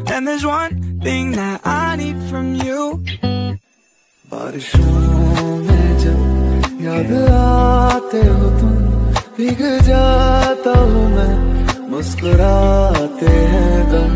And there's one thing that I need from you. बारिशों में जब याद आते हो तुम, भीग जाता हूँ मैं, मुस्कुराते हैं दम।